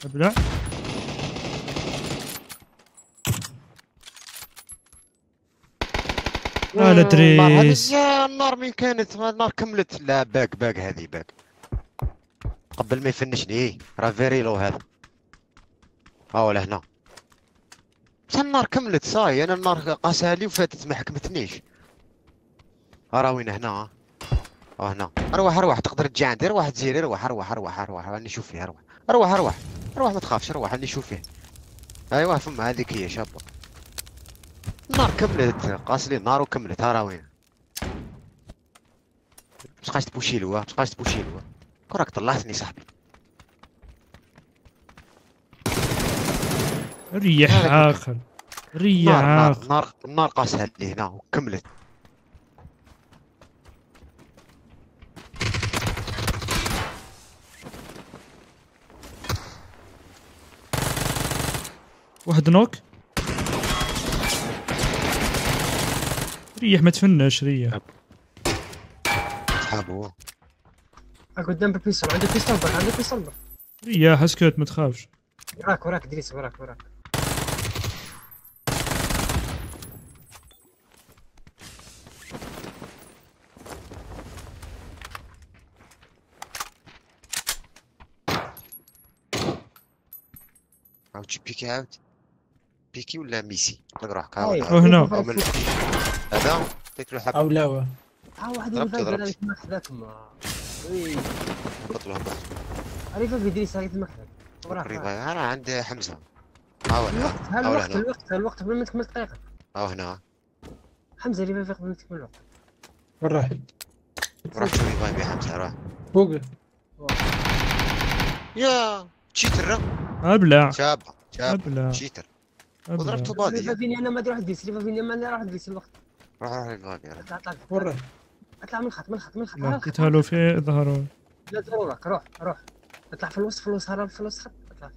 ابلع. لا دريس. النار من كانت النار كملت. لا باك هذه باك قبل ما يفنشني. راه فيريلو هذا. ها ولا هنا. بصح النار كملت صاي. انا النار قاسها لي وفاتت ما حكمتنيش. راه وين هنا. هنا. اروح تقدر تجي عندي. اروح تزيري. اروح راني نشوف فيه. اروح ما تخافش. اروح راني نشوف فيه. ايوا فما هذيك هي شابه. النار كملت قاس لي النار وكملت. راه وين. مابقاش تبوشيلو. راك طلعتني صاحبي. ريح عاقل. ريح عاقل. النار قاسها لي هنا وكملت. واحد نوك. ريح ما تفنش. ريح صحابو. قدام بيستول. عنده بيستول. ريح اسكت ما تخافش. وراك دريس. وراك عاود بيكي. بيكي ولا ميسي. طلق روحك. هنا هذا عطيت له حق. او لا واحد ضربت. ما خذاكم. هبط له. عريفه في دريس هذيك المخرج. تقريبا انا عند حمزه. الوقت قبل ما تكمل دقيقه. هنا. حمزه اللي في قبل ما تكمل الوقت. وين راح؟ روح شوف ريفايف يا حمزه. روح. فوق. يا تشيتر. ابلع. شابه ابلع. تشيتر. وضربته بادي. ريفافيني انا ما ادري. واحد ديس ريفافيني ما راح ادريس الوقت. روح ريفايف. اطلع وين راح؟ اطلع من الخط. قتالوا في ظهروا. لا ضرورك. روح اطلع في الوسط. هرب في الوسط. اطلع.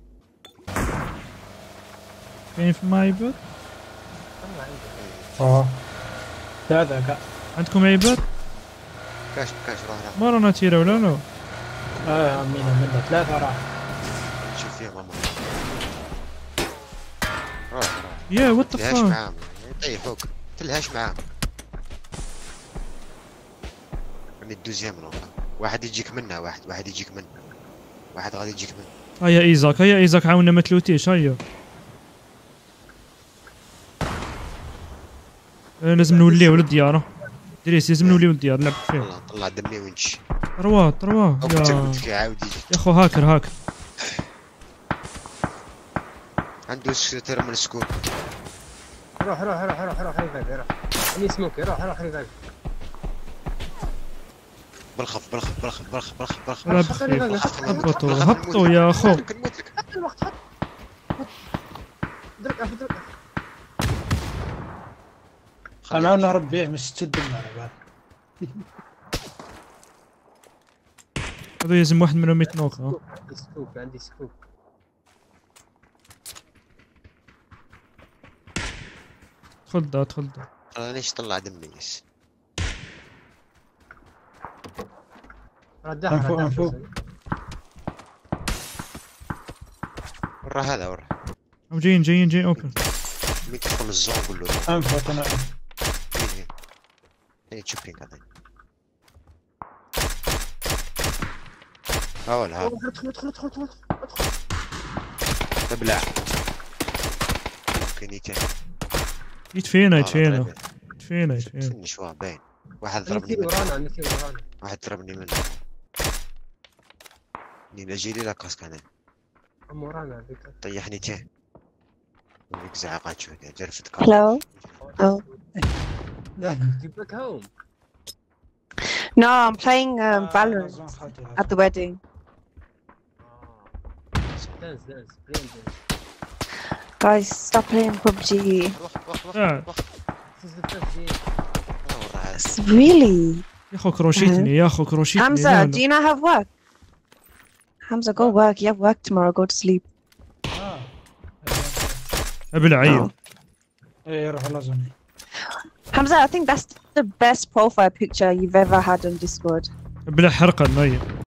كاين في معيبر. لا ذاك. عندكم عيبر؟ كاش روح. ما رانا تيرا ولا نو. منا 3 راح. شوف فيه ماما. روح. يا وات ذا تلهاش فاك. معاهم. طيب فوق. تلهاش معاهم. راني الدوزيام نوقع. واحد يجيك منه. واحد غادي يجيك منه. هيا ايزاك عاونا ما تلوتيش. هيا لازم نوليو للديار. دريس لازم نوليو للديار نلعب فيه. والله طلع دمي ونجي. تروا يا عاود يجي. يا اخو هاكر. عنده تيرمال سكوب. روح ريفايف. روح اني سموكي. روح ريفايف. بالخف. هبطوا يا اخو. حط الوقت. درك. انا نهرب بيه مش تشد على بعض. هذا لازم واحد منهم يتنوك. عندي سكوب. دخل دا. ليش طلع دمي. انفو. ورا هذا ورا. هم جايين اوبن. مين تدخل الزون قول له. انفو انا. هي تشوبينغ هذا. ولا ادخل. ابلع. ممكن يتفينا. سني شويه باين. واحد ضربني ورانا. واحد ضربني منه. ني جيلي لا كاسك انا. ورانا هذيك. طيحني تيه. وليك زعقات شويه جرفتك. Hello. Oh. جيب لك هوم. No, I'm playing Valorant at the wedding. دانس. Guys, stop playing PUBG. Really? يا اخو كروشيتني. Hamza, do you not have work? Hamza, go work. You have work tomorrow. Go to sleep. ابلع. عيب. ايه روح لازم. Hamza, I think that's the best profile picture you've ever had on Discord. ابلع حرقا.